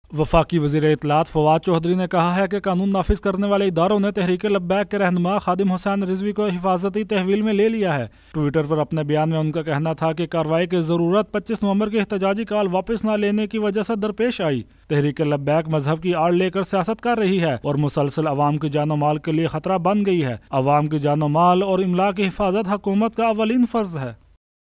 वफाकी वज़ीर इत्तलात फवाद चौधरी ने कहा है कि कानून नाफिज करने वाले इदारों ने तहरीक लब्बैक के रहनुमा खादिम हुसैन रिजवी को हिफाजती तहवील में ले लिया है। ट्विटर पर अपने बयान में उनका कहना था कि कार्रवाई की ज़रूरत 25 नवंबर की एहतजाजी कॉल वापस न लेने की वजह से दरपेश आई। तहरीक लब्बैक मजहब की आड़ लेकर सियासत कर रही है और मुसलसल अवाम की जानो माल के लिए खतरा बन गई है। अवाम की जानो माल और इमला की हिफाजत हुकूमत का अवलीन फर्ज है।